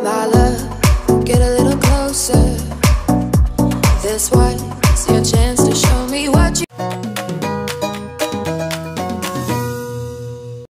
My love, get a little closer. This was your chance to show